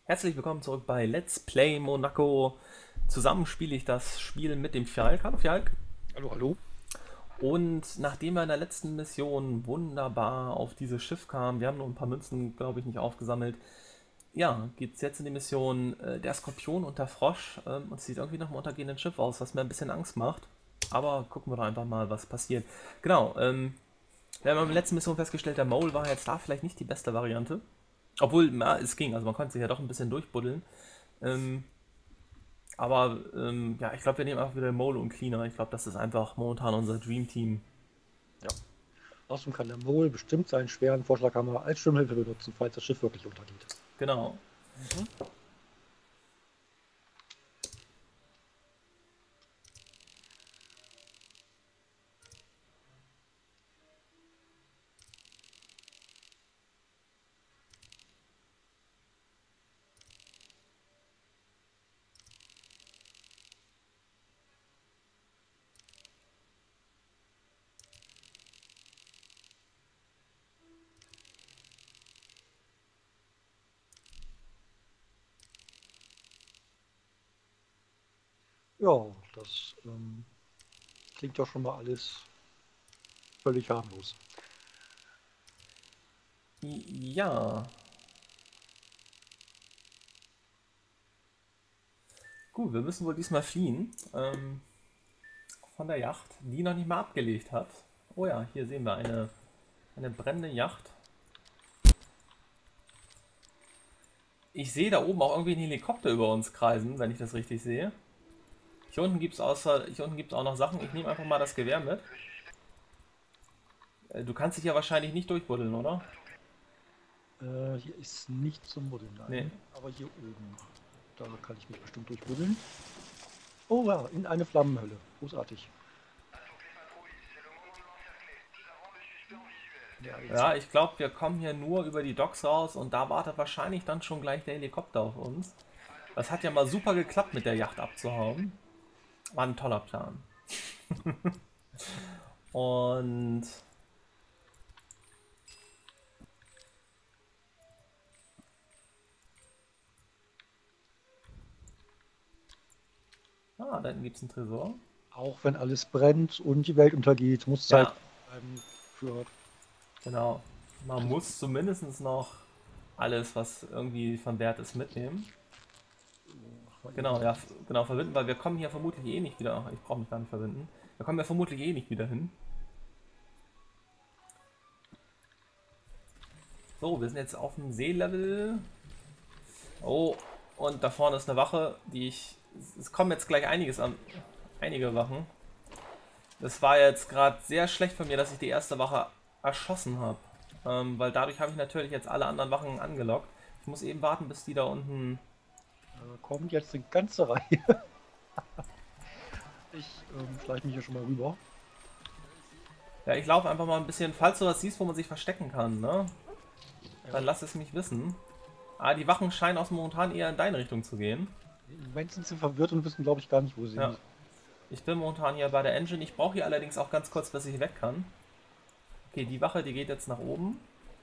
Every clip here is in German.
Herzlich willkommen zurück bei Let's Play Monaco. Zusammen spiele ich das Spiel mit dem Fjalk. Hallo Fjalk. Hallo, hallo. Und nachdem wir in der letzten Mission wunderbar auf dieses Schiff kamen, wir haben nur ein paar Münzen, glaube ich, nicht aufgesammelt. Ja, geht es jetzt in die Mission der Skorpion und der Frosch. Und es sieht irgendwie nach einem untergehenden Schiff aus, was mir ein bisschen Angst macht. Aber gucken wir doch einfach mal, was passiert. Genau, wir haben in der letzten Mission festgestellt, der Mole war jetzt da vielleicht nicht die beste Variante. Obwohl, na, es ging, also man konnte sich ja doch ein bisschen durchbuddeln. Ähm, aber ja, ich glaube, wir nehmen einfach wieder Mole und Cleaner. Ich glaube, das ist einfach momentan unser Dream Team. Ja. Außerdem kann der Mol bestimmt seinen schweren Vorschlaghammer als Schwimmhilfe benutzen, falls das Schiff wirklich untergeht. Genau. Mhm. Ja, das klingt doch schon mal alles völlig harmlos. Ja. Gut, wir müssen wohl diesmal fliehen. Von der Yacht, die noch nicht mal abgelegt hat. Oh ja, hier sehen wir eine brennende Yacht. Ich sehe da oben auch irgendwie einen Helikopter über uns kreisen, wenn ich das richtig sehe. Hier unten gibt's auch noch Sachen. Ich nehme einfach mal das Gewehr mit. Du kannst dich ja wahrscheinlich nicht durchbuddeln, oder? Hier ist nicht zum Buddeln, Nee. nein. Aber hier oben, da kann ich mich bestimmt durchbuddeln. Oh ja, in eine Flammenhölle. Großartig. Ja, jetzt. Ja, ich glaube, wir kommen hier nur über die Docks raus und da wartet wahrscheinlich dann schon gleich der Helikopter auf uns. Das hat ja mal super geklappt, mit der Yacht abzuhauen. War ein toller Plan. Und da hinten gibt es einen Tresor. Auch wenn alles brennt und die Welt untergeht, muss Zeit Ja, bleiben für genau. Man Tresor. muss zumindest noch alles, was irgendwie von Wert ist, mitnehmen. Mach mal eben Genau, so. ja, genau, verbinden, weil wir kommen hier vermutlich eh nicht wieder. Ach, ich brauche mich gar nicht verbinden. Wir kommen ja vermutlich eh nicht wieder hin. So, wir sind jetzt auf dem Seelevel. Oh, und da vorne ist eine Wache, die ich. Es kommen jetzt gleich einiges an. Einige Wachen. Das war jetzt gerade sehr schlecht von mir, dass ich die erste Wache erschossen habe. Weil dadurch habe ich natürlich jetzt alle anderen Wachen angelockt. Ich muss eben warten, bis die da unten. Kommt jetzt eine ganze Reihe. Ich schleiche mich hier schon mal rüber. Ja, ich laufe einfach mal ein bisschen, falls du was siehst, wo man sich verstecken kann, ne? Dann Ja. lass es mich wissen. Ah, die Wachen scheinen aus momentan eher in deine Richtung zu gehen. Im Moment sind sie verwirrt und wissen, glaube ich, gar nicht, wo sie Ja. sind. Ich bin momentan hier bei der Engine. Ich brauche hier allerdings auch ganz kurz, bis ich weg kann. Okay, die Wache, die geht jetzt nach oben.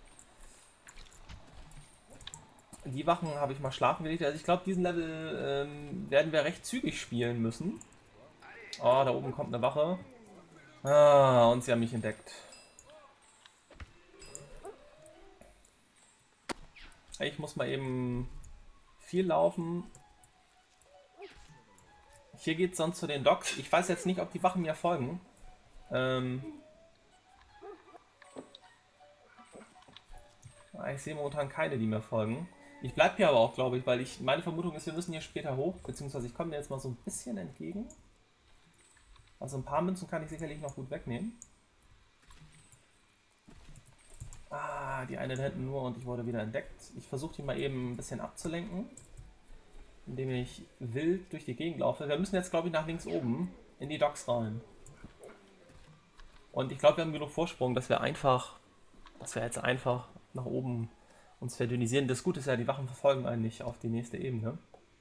Die Wachen habe ich mal schlafen gelegt. Also ich glaube, diesen Level werden wir recht zügig spielen müssen. Oh, da oben kommt eine Wache. Ah, und sie haben mich entdeckt. Ich muss mal eben viel laufen. Hier geht es sonst zu den Docks. Ich weiß jetzt nicht, ob die Wachen mir folgen. Ähm, Ich sehe momentan keine, die mir folgen. Ich bleibe hier aber auch, glaube ich, weil meine Vermutung ist, wir müssen hier später hoch, beziehungsweise ich komme mir jetzt mal so ein bisschen entgegen. Also ein paar Münzen kann ich sicherlich noch gut wegnehmen. Ah, die eine da hinten nur und ich wurde wieder entdeckt. Ich versuche die mal eben ein bisschen abzulenken, indem ich wild durch die Gegend laufe. Wir müssen jetzt, glaube ich, nach links oben in die Docks rein. Und ich glaube, wir haben genug Vorsprung, dass wir jetzt einfach nach oben uns verdünnisieren. Das Gute ist ja, die Wachen verfolgen einen nicht auf die nächste Ebene.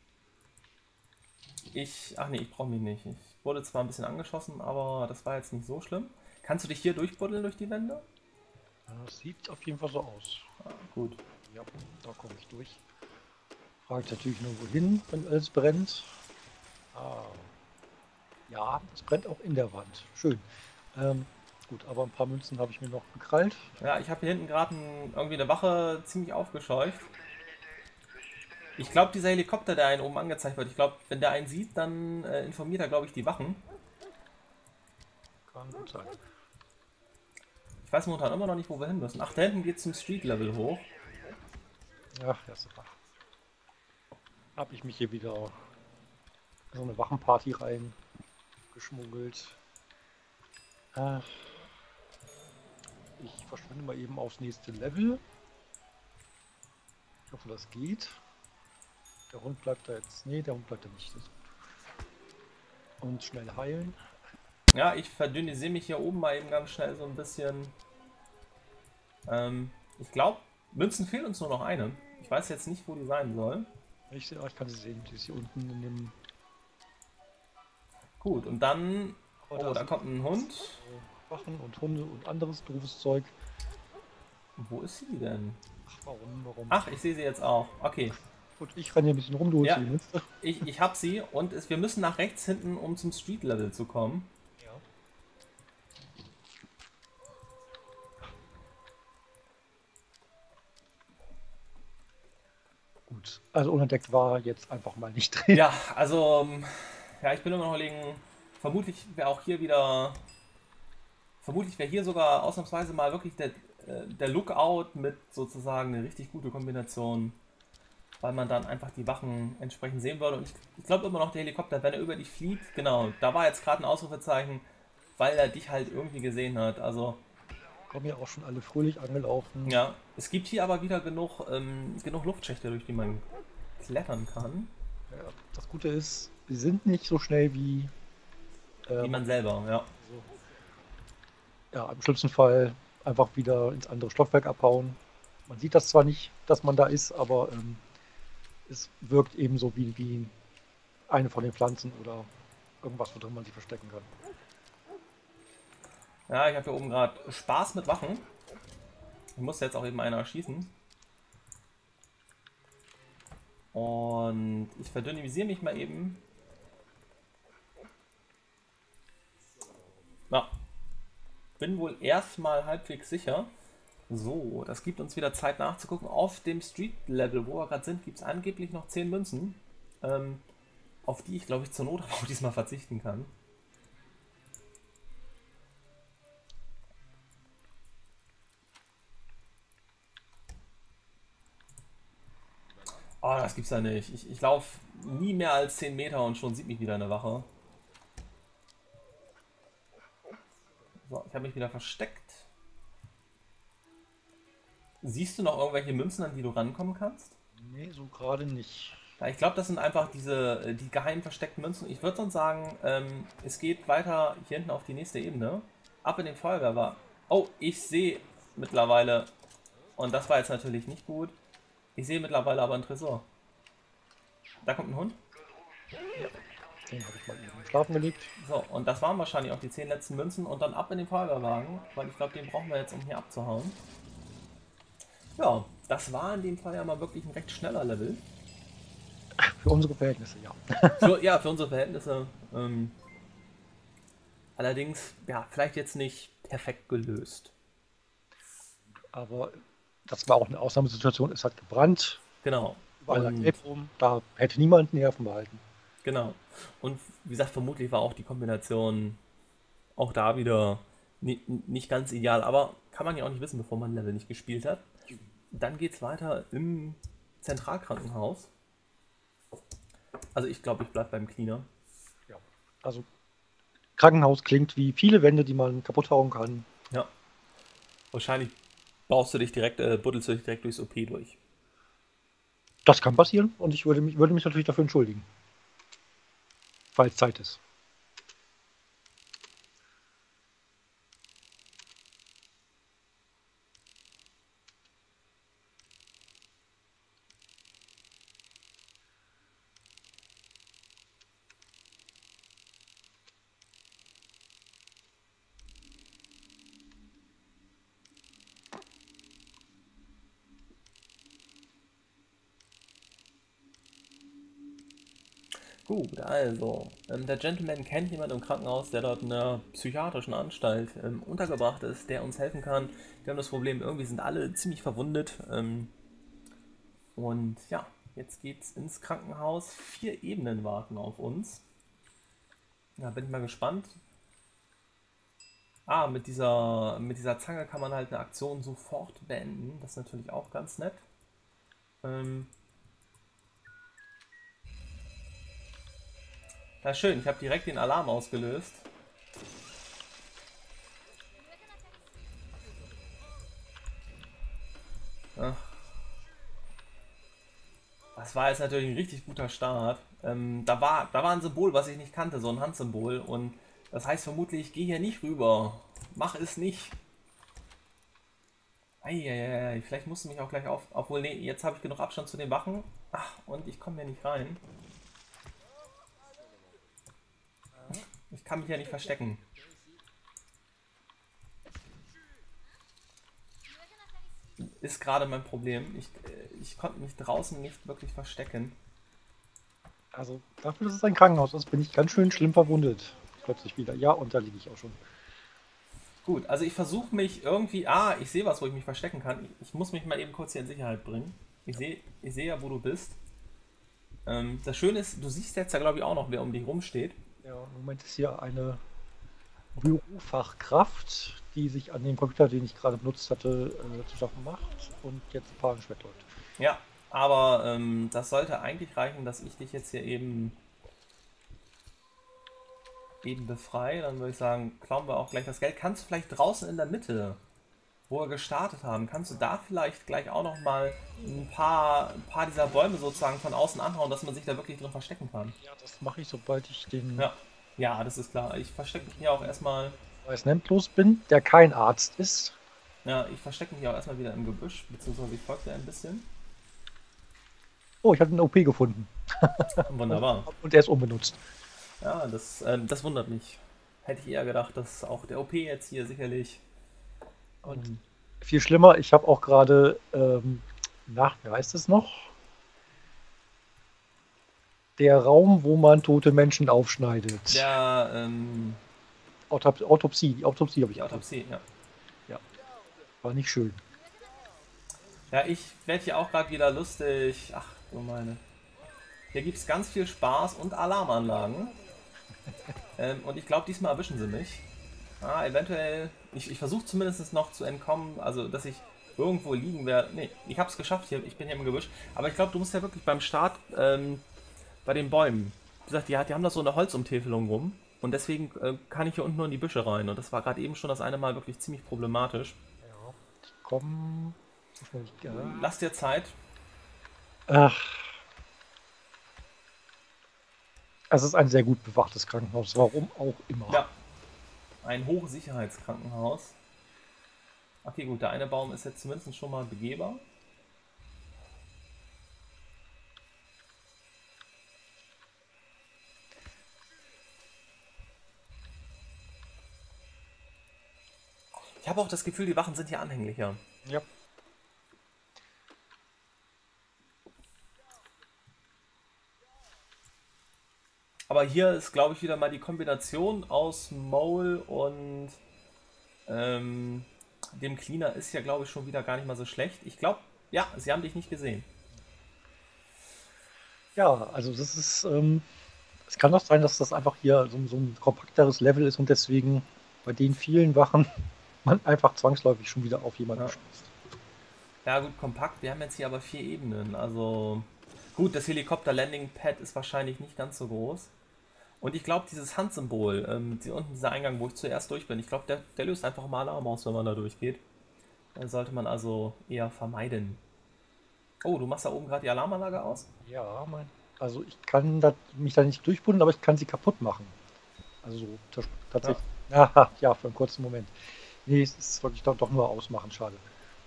Ach nee, ich brauche mich nicht. Ich wurde zwar ein bisschen angeschossen, aber das war jetzt nicht so schlimm. Kannst du dich hier durchbuddeln durch die Wände? Das sieht auf jeden Fall so aus. Gut. Ja, da komme ich durch. Frage ich natürlich nur, wohin, wenn alles brennt. Ah, ja, es brennt auch in der Wand. Schön. Ähm, gut, aber ein paar Münzen habe ich mir noch gekrallt. Ja, ich habe hier hinten gerade irgendwie eine Wache ziemlich aufgescheucht. Ich glaube, dieser Helikopter, der einen oben angezeigt wird, ich glaube, wenn der einen sieht, dann informiert er, glaube ich, die Wachen. Kann gut sein. Ich weiß momentan immer noch nicht, wo wir hin müssen. Ach, da hinten geht es zum Street-Level hoch. Ach, ja, super. Habe ich mich hier wieder in so eine Wachenparty reingeschmuggelt. Ach, ich verschwinde mal eben aufs nächste Level. Ich hoffe, das geht. Der Hund bleibt da jetzt. Nee, der Hund bleibt da nicht. Das ist gut. Und schnell heilen. Ja, ich verdünnisiere mich hier oben mal eben ganz schnell so ein bisschen. Ich glaube, Münzen fehlen uns nur noch eine. Ich weiß jetzt nicht, wo die sein soll. Ich kann sie sehen. Die ist hier unten in dem. Gut, und dann... Oh, Oh, da kommt ein Hund. Wachen und Hunde und anderes doofes Zeug. Wo ist sie denn? Ach, warum? Ach, ich sehe sie jetzt auch. Okay. Gut, ich renne hier ein bisschen rum, du holst Ja. die Münze. Ich habe sie und wir müssen nach rechts hinten, um zum Street-Level zu kommen. Ja. Gut, also unentdeckt war jetzt einfach mal nicht drin. Ja, also... Ja, ich bin immer noch überlegen... Vermutlich wäre auch hier wieder... Vermutlich wäre hier sogar ausnahmsweise mal wirklich der Lookout mit sozusagen eine richtig gute Kombination, weil man dann einfach die Wachen entsprechend sehen würde. Und ich glaube immer noch, der Helikopter, wenn er über dich fliegt, genau, da war jetzt gerade ein Ausrufezeichen, weil er dich halt irgendwie gesehen hat. Also, Kommen ja auch schon alle fröhlich angelaufen. ja, es gibt hier aber wieder genug Luftschächte, durch die man klettern kann. Ja, das Gute ist, sie sind nicht so schnell wie Wie man selber, ja. so, ja, im schlimmsten Fall einfach wieder ins andere Stockwerk abhauen. Man sieht das zwar nicht, dass man da ist, aber es wirkt ebenso wie eine von den Pflanzen oder irgendwas, wo drin man sich verstecken kann. Ja, ich habe hier oben gerade Spaß mit Wachen. Ich muss jetzt auch eben einer erschießen. Und ich verdünnisiere mich mal eben. Na, bin wohl erstmal halbwegs sicher. So, das gibt uns wieder Zeit nachzugucken. Auf dem Street-Level, wo wir gerade sind, gibt es angeblich noch 10 Münzen. Auf die ich, glaube ich, zur Not aber auch diesmal verzichten kann. Oh, das gibt's ja nicht. Ich laufe nie mehr als 10 Meter und schon sieht mich wieder eine Wache. So, ich habe mich wieder versteckt. Siehst du noch irgendwelche Münzen, an die du rankommen kannst? Nee, so gerade nicht. Ja, ich glaube, das sind einfach die geheim versteckten Münzen. Ich würde sonst sagen, es geht weiter hier hinten auf die nächste Ebene. Ab in den Feuerwehrwagen. Oh, ich sehe mittlerweile, und das war jetzt natürlich nicht gut, ich sehe mittlerweile aber einen Tresor. Da kommt ein Hund. Ja, den habe ich mal eben schlafen gelegt. So, und das waren wahrscheinlich auch die 10 letzten Münzen und dann ab in den Feuerwehrwagen, weil ich glaube, den brauchen wir jetzt, um hier abzuhauen. Ja, das war in dem Fall ja mal wirklich ein recht schneller Level. Für unsere Verhältnisse, ja. Ja, für unsere Verhältnisse. Allerdings, ja, vielleicht jetzt nicht perfekt gelöst. Aber das war auch eine Ausnahmesituation. Es hat gebrannt, Genau. überall lag Und, Gelb rum. Da hätte niemand Nerven behalten. genau. Und wie gesagt, vermutlich war auch die Kombination auch da wieder nicht ganz ideal, aber kann man ja auch nicht wissen, bevor man Level nicht gespielt hat. Dann geht's weiter im Zentralkrankenhaus. Also ich glaube, ich bleibe beim Cleaner. Ja. Also Krankenhaus klingt wie viele Wände, die man kaputt hauen kann. Ja. Wahrscheinlich buddelst du dich direkt durchs OP durch. Das kann passieren und ich würde mich natürlich dafür entschuldigen. Falls Zeit ist. Gut, also, der Gentleman kennt jemanden im Krankenhaus, der dort in einer psychiatrischen Anstalt untergebracht ist, der uns helfen kann. Wir haben das Problem, irgendwie sind alle ziemlich verwundet. Und ja, jetzt geht's ins Krankenhaus. 4 Ebenen warten auf uns. Ja, bin ich mal gespannt. Ah, mit dieser Zange kann man halt eine Aktion sofort beenden. Das ist natürlich auch ganz nett. Ähm, Na schön, ich habe direkt den Alarm ausgelöst. Ach, das war jetzt natürlich ein richtig guter Start. Da war ein Symbol, was ich nicht kannte, so ein Handsymbol. Und das heißt vermutlich, geh hier nicht rüber. Mach es nicht. Eieiei, vielleicht musst du mich auch gleich auf. Obwohl, nee, jetzt habe ich genug Abstand zu den Wachen. Ach, und ich komme hier nicht rein. Ich kann mich ja nicht verstecken. Ist gerade mein Problem. Ich konnte mich draußen nicht wirklich verstecken. Also dafür, dass es ein Krankenhaus ist, bin ich ganz schön schlimm verwundet. Plötzlich wieder. Ja, und da liege ich auch schon. Gut, also ich versuche mich irgendwie. Ah, ich sehe was, wo ich mich verstecken kann. Ich muss mich mal eben kurz hier in Sicherheit bringen. Ich sehe ja, wo du bist. Das Schöne ist, du siehst jetzt ja, glaube ich, auch noch, wer um dich rumsteht. Ja, im Moment ist hier eine Bürofachkraft, die sich an dem Computer, den ich gerade benutzt hatte, zu schaffen macht und jetzt panisch wegläuft. Ja, aber das sollte eigentlich reichen, dass ich dich jetzt hier eben befreie. Dann würde ich sagen, klauen wir auch gleich das Geld. Kannst du vielleicht draußen in der Mitte, wo wir gestartet haben, kannst du da vielleicht gleich auch noch mal ein paar dieser Bäume sozusagen von außen anhauen, dass man sich da wirklich drin verstecken kann? Ja, das mache ich, sobald ich den Ja, ja, das ist klar. Ich verstecke mich hier auch erstmal. Weißenhemd los bin, der kein Arzt ist. Ja, ich verstecke mich auch erstmal wieder im Gebüsch, beziehungsweise ich folge dir ein bisschen. Oh, ich habe einen OP gefunden. Wunderbar. Und der ist unbenutzt. Ja, das wundert mich. Hätte ich eher gedacht, dass auch der OP jetzt hier sicherlich. Und ähm, viel schlimmer, ich habe auch gerade, wie heißt es noch? Der Raum, wo man tote Menschen aufschneidet. Der, Autopsie, die Autopsie habe ich die Autopsie, ja. Ja, war nicht schön. Ja, ich werde hier auch gerade wieder lustig. Ach du meine. Hier gibt es ganz viel Spaß und Alarmanlagen. Und ich glaube, diesmal erwischen sie mich. Eventuell. Ich versuche zumindest noch zu entkommen, also dass ich irgendwo liegen werde. Nee, ich habe es geschafft hier. Ich bin hier im Gebüsch. Aber ich glaube, du musst ja wirklich beim Start bei den Bäumen. Wie gesagt, die haben da so eine Holzumtäfelung rum. Und deswegen kann ich hier unten nur in die Büsche rein. Und das war gerade eben schon das eine Mal wirklich ziemlich problematisch. Ja, ich komme. Lass dir Zeit. Ach. Es ist ein sehr gut bewachtes Krankenhaus, warum auch immer. Ja, ein Hochsicherheitskrankenhaus. Okay, gut, der eine Baum ist jetzt zumindest schon mal begehbar. Ich habe auch das Gefühl, die Wachen sind hier anhänglicher. Ja. Aber hier ist, glaube ich, wieder mal die Kombination aus Mole und dem Cleaner ist ja, glaube ich, schon wieder gar nicht mal so schlecht. Ich glaube, ja, sie haben dich nicht gesehen. Ja, also das ist, es kann auch sein, dass das einfach hier so ein kompakteres Level ist und deswegen bei den vielen Wachen man einfach zwangsläufig schon wieder auf jemanden Ja. stößt. Ja, gut, kompakt. Wir haben jetzt hier aber 4 Ebenen. Also, gut, das Helikopter-Landing-Pad ist wahrscheinlich nicht ganz so groß. Und ich glaube, dieses Handsymbol, unten dieser Eingang, wo ich zuerst durch bin, ich glaube, der löst einfach mal Alarm aus, wenn man da durchgeht. Sollte man also eher vermeiden. Oh, du machst da oben gerade die Alarmanlage aus? Ja, also ich kann mich da nicht durchbuddeln, aber ich kann sie kaputt machen. Also so tatsächlich. Ja. Ja, für einen kurzen Moment. Nee, es ist wirklich doch nur ausmachen, schade.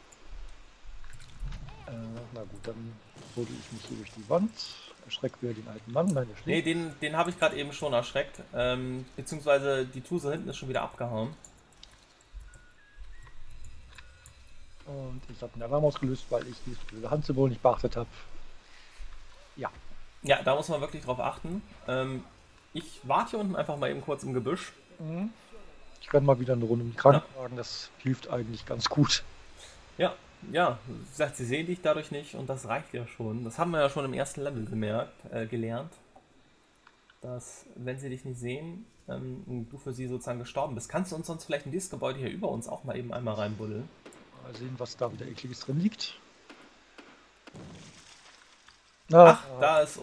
Na gut, dann buddel ich mich hier durch die Wand. Erschreckt wieder den alten Mann. Nein, der Nee, schläft. den habe ich gerade eben schon erschreckt. Beziehungsweise die Tuse hinten ist schon wieder abgehauen. Und ich habe den Alarm ausgelöst, weil ich dieses blöde Handsymbol nicht beachtet habe. Ja. Ja, da muss man wirklich drauf achten. Ich warte hier unten einfach mal eben kurz im Gebüsch. Mhm. Ich renne mal wieder eine Runde mit Ja, Krankenwagen, das hilft eigentlich ganz gut. ja, ja. Wie gesagt, sie sehen dich dadurch nicht und das reicht ja schon. Das haben wir ja schon im ersten Level gelernt, dass wenn sie dich nicht sehen, du für sie sozusagen gestorben bist. Kannst du uns sonst vielleicht in dieses Gebäude hier über uns auch mal eben einmal reinbuddeln? Mal sehen, was da wieder ekliges drin liegt. Na, Ach, da ist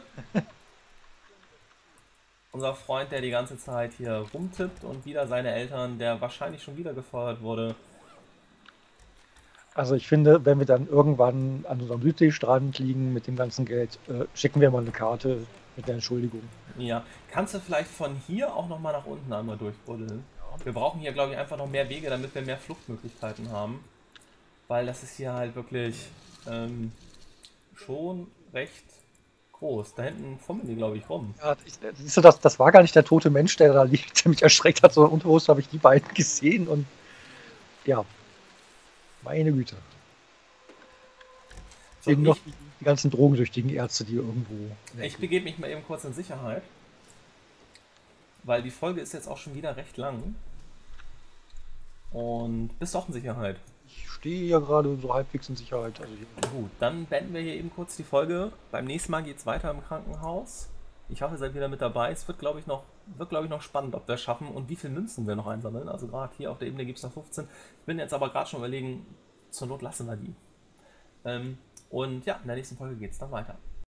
unser Freund, der die ganze Zeit hier rumtippt und wieder seine Eltern, der wahrscheinlich schon wieder gefeuert wurde. also ich finde, wenn wir dann irgendwann an unserem Südseestrand liegen mit dem ganzen Geld, schicken wir mal eine Karte mit der Entschuldigung. Ja, kannst du vielleicht von hier auch nochmal nach unten einmal durchbuddeln? Wir brauchen hier, glaube ich, einfach noch mehr Wege, damit wir mehr Fluchtmöglichkeiten haben. Weil das ist hier halt wirklich schon recht groß. Da hinten fummeln die, glaube ich, rum. Ja, siehst du, das war gar nicht der tote Mensch, der da liegt, der mich erschreckt hat, sondern unterbewusst habe ich die beiden gesehen und ja, meine Güte. So, Eben noch die ganzen drogensüchtigen Ärzte, die irgendwo in der ich Ecke. begebe mich mal eben kurz in Sicherheit, weil die Folge ist jetzt auch schon wieder recht lang. Und bist du auch in Sicherheit? Ich stehe ja gerade so halbwegs in Sicherheit. Also hier. Gut, dann beenden wir hier eben kurz die Folge. Beim nächsten Mal geht es weiter im Krankenhaus. Ich hoffe, ihr seid wieder mit dabei. Es wird, glaube ich, noch spannend, ob wir es schaffen und wie viele Münzen wir noch einsammeln. Also gerade hier auf der Ebene gibt es noch 15. Ich bin jetzt aber gerade schon überlegen, zur Not lassen wir die. Und ja, in der nächsten Folge geht es dann weiter.